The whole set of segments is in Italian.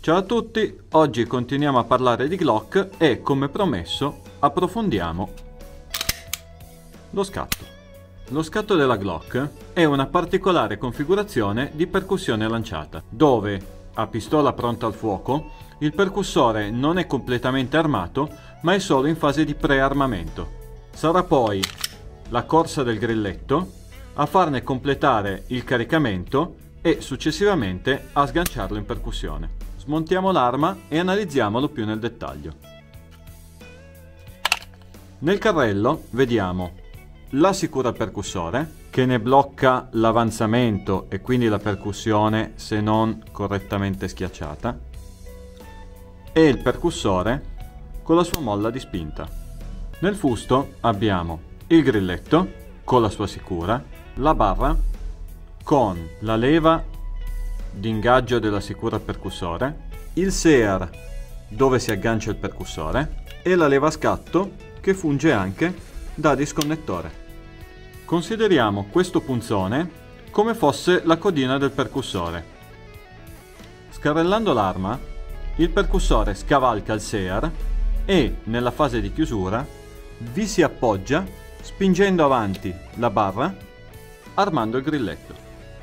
Ciao a tutti, oggi continuiamo a parlare di Glock e, come promesso, approfondiamo lo scatto. Lo scatto della Glock è una particolare configurazione di percussione lanciata, dove, a pistola pronta al fuoco, il percussore non è completamente armato, ma è solo in fase di prearmamento. Sarà poi la corsa del grilletto a farne completare il caricamento e successivamente a sganciarlo in percussione. Smontiamo l'arma e analizziamolo più nel dettaglio. Nel carrello vediamo la sicura al percussore, che ne blocca l'avanzamento e quindi la percussione se non correttamente schiacciata, e il percussore con la sua molla di spinta. Nel fusto abbiamo il grilletto con la sua sicura, la barra con la leva di ingaggio della sicura al percussore, il SEAR dove si aggancia il percussore e la leva a scatto che funge anche da disconnettore. Consideriamo questo punzone come fosse la codina del percussore. Scarrellando l'arma, il percussore scavalca il SEAR e nella fase di chiusura vi si appoggia spingendo avanti la barra armando il grilletto.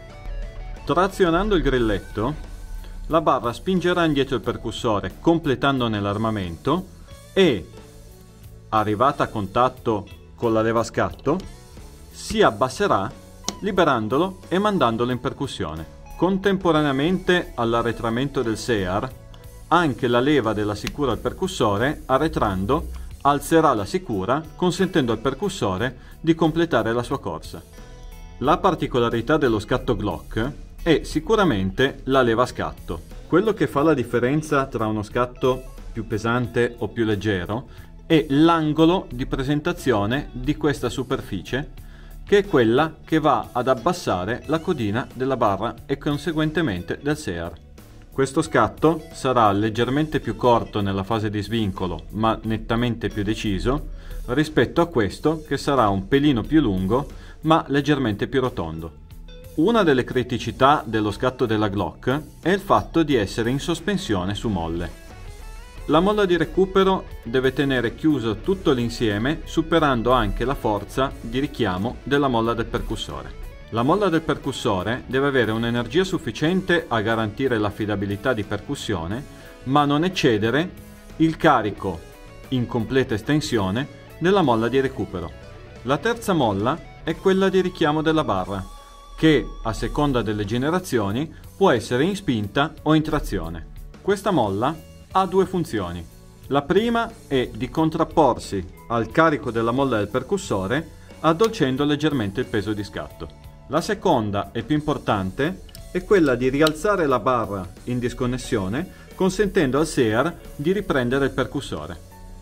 Trazionando il grilletto, la barra spingerà indietro il percussore completandone l'armamento e, arrivata a contatto con la leva a scatto, si abbasserà liberandolo e mandandolo in percussione. Contemporaneamente all'arretramento del SEAR, anche la leva della sicura al percussore, arretrando, alzerà la sicura, consentendo al percussore di completare la sua corsa. La particolarità dello scatto Glock è sicuramente la leva a scatto. Quello che fa la differenza tra uno scatto più pesante o più leggero è l'angolo di presentazione di questa superficie, che è quella che va ad abbassare la codina della barra e conseguentemente del SEAR. Questo scatto sarà leggermente più corto nella fase di svincolo, ma nettamente più deciso, rispetto a questo che sarà un pelino più lungo, ma leggermente più rotondo. Una delle criticità dello scatto della Glock è il fatto di essere in sospensione su molle. La molla di recupero deve tenere chiuso tutto l'insieme, superando anche la forza di richiamo della molla del percussore. La molla del percussore deve avere un'energia sufficiente a garantire l'affidabilità di percussione, ma non eccedere il carico in completa estensione della molla di recupero. La terza molla è quella di richiamo della barra, che, a seconda delle generazioni, può essere in spinta o in trazione. Questa molla ha due funzioni. La prima è di contrapporsi al carico della molla del percussore, addolcendo leggermente il peso di scatto. La seconda, e più importante, è quella di rialzare la barra in disconnessione, consentendo al SEAR di riprendere il percussore.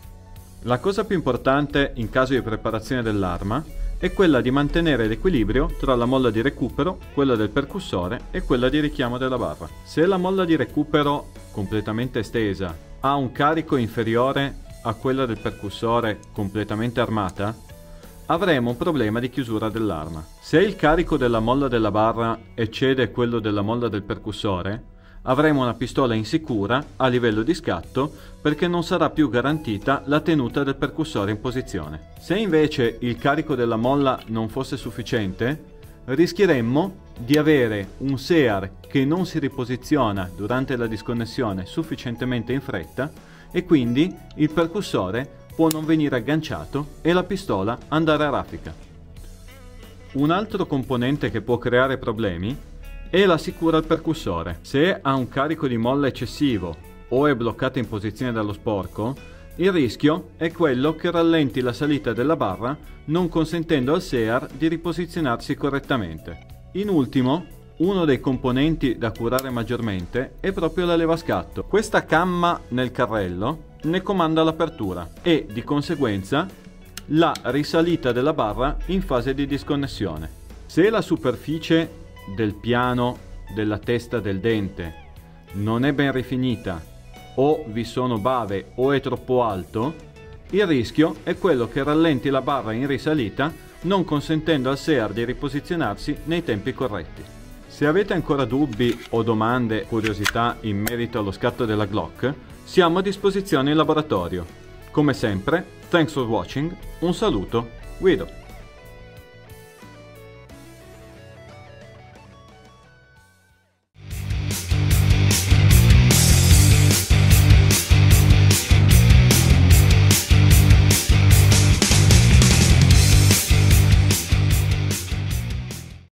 La cosa più importante in caso di preparazione dell'arma è quella di mantenere l'equilibrio tra la molla di recupero, quella del percussore e quella di richiamo della barra. Se la molla di recupero completamente estesa ha un carico inferiore a quella del percussore completamente armata, avremo un problema di chiusura dell'arma. Se il carico della molla della barra eccede quello della molla del percussore, avremo una pistola insicura a livello di scatto perché non sarà più garantita la tenuta del percussore in posizione. Se invece il carico della molla non fosse sufficiente, rischieremmo di avere un SEAR che non si riposiziona durante la disconnessione sufficientemente in fretta e quindi il percussore può non venire agganciato e la pistola andare a raffica. Un altro componente che può creare problemi è la sicura al percussore. Se ha un carico di molla eccessivo o è bloccata in posizione dallo sporco, il rischio è quello che rallenti la salita della barra, non consentendo al SEAR di riposizionarsi correttamente. In ultimo, uno dei componenti da curare maggiormente è proprio la leva a scatto. Questa camma nel carrello ne comanda l'apertura e, di conseguenza, la risalita della barra in fase di disconnessione. Se la superficie del piano della testa del dente non è ben rifinita o vi sono bave o è troppo alto, il rischio è quello che rallenti la barra in risalita, non consentendo al SEAR di riposizionarsi nei tempi corretti. Se avete ancora dubbi o domande, curiosità in merito allo scatto della Glock, siamo a disposizione in laboratorio. Come sempre, thanks for watching, un saluto, Guido.